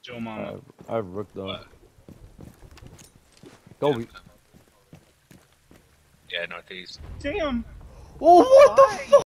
Joe Mama. I have Rook though. What? Go. Yeah, northeast. Damn. Oh, what the Why? fuck?